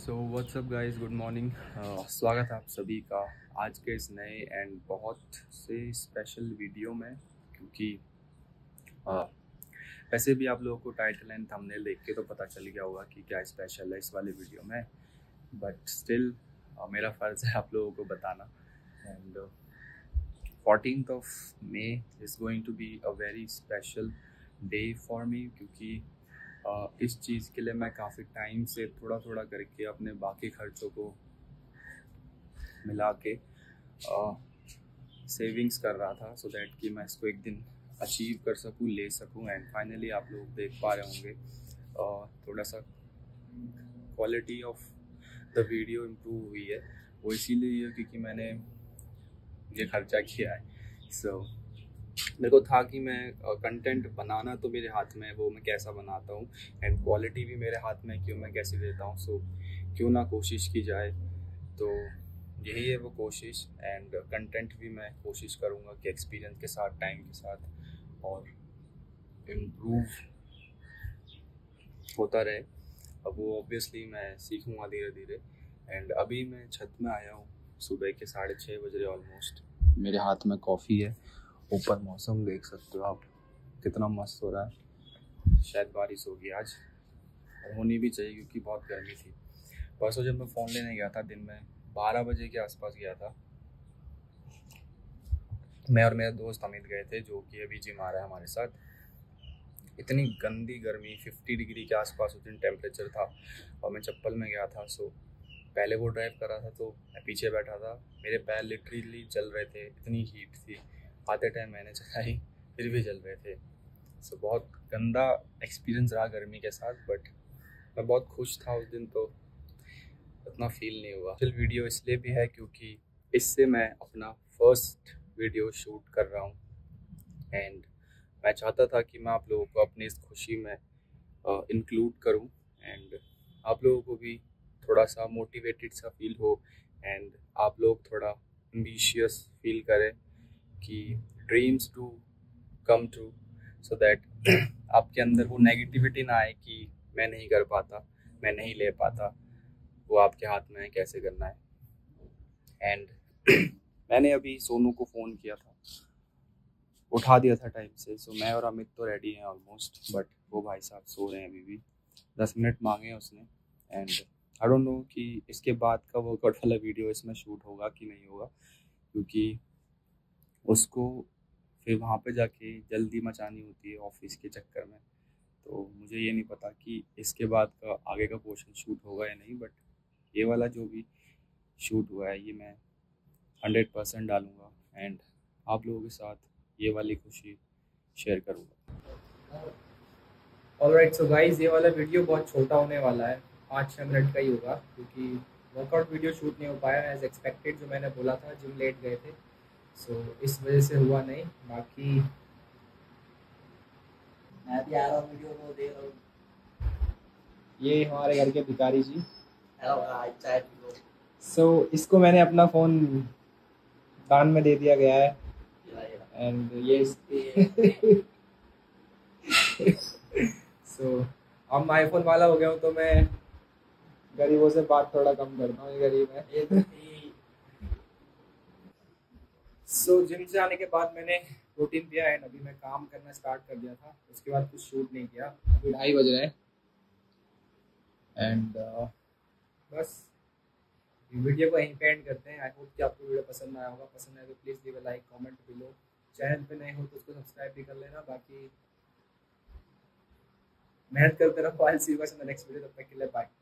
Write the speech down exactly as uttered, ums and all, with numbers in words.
सो what's up guys, good morning. स्वागत है आप सभी का आज के इस नए एंड बहुत से स्पेशल वीडियो में। क्योंकि uh, वैसे भी आप लोगों को टाइटल एंड थंबनेल देख के तो पता चल गया होगा कि क्या स्पेशल है इस वाले वीडियो में, बट स्टिल uh, मेरा फ़र्ज़ है आप लोगों को बताना। And fourteenth of May is going to be a very special day for me, क्योंकि Uh, इस चीज़ के लिए मैं काफ़ी टाइम से थोड़ा थोड़ा करके अपने बाकी खर्चों को मिला के सेविंग्स uh, कर रहा था, सो so दैट कि मैं इसको एक दिन अचीव कर सकूं, ले सकूं। एंड फाइनली आप लोग देख पा रहे होंगे uh, थोड़ा सा quality of the video improve हुई है। वो इसीलिए क्योंकि मैंने ये खर्चा किया है। सो so, मेरे को था कि मैं कंटेंट uh, बनाना तो मेरे हाथ में है, वो मैं कैसा बनाता हूँ, एंड क्वालिटी भी मेरे हाथ में क्यों मैं कैसे देता हूँ। सो so, क्यों ना कोशिश की जाए, तो यही है वो कोशिश। एंड कंटेंट भी मैं कोशिश करूँगा कि एक्सपीरियंस के साथ, टाइम के साथ और इम्प्रूव होता रहे। अब वो ऑब्वियसली मैं सीखूँगा धीरे धीरे। एंड अभी मैं छत में आया हूँ, सुबह के साढ़े छः बज रहे ऑलमोस्ट। मेरे हाथ में कॉफ़ी है, ऊपर मौसम देख सकते हो आप कितना मस्त हो रहा है। शायद बारिश होगी आज, और होनी भी चाहिए क्योंकि बहुत गर्मी थी। परसों जब मैं फ़ोन लेने गया था, दिन में बारह बजे के आसपास गया था, मैं और मेरे दोस्त अमित गए थे, जो कि अभी जिम आ रहा है हमारे साथ। इतनी गंदी गर्मी, फिफ्टी डिग्री के आसपास उस दिन टेम्परेचर था, और मैं चप्पल में गया था। सो पहले वो ड्राइव कर रहा था तो मैं पीछे बैठा था, मेरे पैर लिटरली जल रहे थे, इतनी हीट थी। आते टाइम मैंने चलाई, फिर भी जल रहे थे। सो so, बहुत गंदा एक्सपीरियंस रहा गर्मी के साथ, बट मैं बहुत खुश था उस दिन, तो उतना फील नहीं हुआ। फिर वीडियो इसलिए भी है क्योंकि इससे मैं अपना फर्स्ट वीडियो शूट कर रहा हूँ, एंड मैं चाहता था कि मैं आप लोगों को अपनी इस खुशी में इंक्लूड uh, करूँ, एंड आप लोगों को भी थोड़ा सा मोटिवेटेड सा फील हो, एंड आप लोग थोड़ा एम्बिशियस फील करें कि dreams to come true, so that आपके अंदर वो नेगेटिविटी ना आए कि मैं नहीं कर पाता, मैं नहीं ले पाता। वो आपके हाथ में है कैसे करना है। एंड मैंने अभी सोनू को फ़ोन किया था, उठा दिया था टाइम से। सो मैं और अमित तो रेडी हैं ऑलमोस्ट, बट वो भाई साहब सो रहे हैं अभी भी। दस मिनट मांगे हैं उसने, एंड आई डोंट नो कि इसके बाद का वर्कआउट वाला वीडियो इसमें शूट होगा कि नहीं होगा, क्योंकि उसको फिर वहाँ पे जाके जल्दी मचानी होती है ऑफिस के चक्कर में। तो मुझे ये नहीं पता कि इसके बाद का आगे का पोर्शन शूट होगा या नहीं, बट ये वाला जो भी शूट हुआ है ये मैं हंड्रेड परसेंट डालूँगा, एंड आप लोगों के साथ ये वाली खुशी शेयर करूँगा। ऑलराइट, सो गाइस, ये वाला वीडियो बहुत छोटा होने वाला है, पाँच छः मिनट का ही होगा, क्योंकि वर्कआउट वीडियो शूट नहीं हो पाया एज एक्सपेक्टेड। जो मैंने बोला था, जिम लेट गए थे, सो so, इस वजह से हुआ नहीं। बाकी मैं भी आ रहा हूँ, वीडियो को देख रहा हूँ। ये हमारे घर के भिखारी जी। हेलो गाइस, चाय पी लो। सो इसको मैंने अपना फ़ोन दान में दे दिया गया है, एंड ये इसके सो अब मैं आईफोन वाला हो गया हूँ, तो मैं गरीबों से बात थोड़ा कम करता हूँ। ये गरीब है। सो जिम से आने के बाद मैंने प्रोटीन पिया है, अभी मैं काम करना स्टार्ट कर दिया था। उसके बाद कुछ शूट नहीं किया। अभी ढाई बज रहे हैं, एंड uh, बस वीडियो को यहीं पे एंड करते हैं। आई होप कि आपको वीडियो पसंद आया होगा। पसंद आए तो please leave a like, comment below. Channel पे नए हो तो उसको सब्सक्राइब भी कर लेना। बाकी मेहनत करते रहो। I will see you guys in the next video. तब तक के लिए बाय।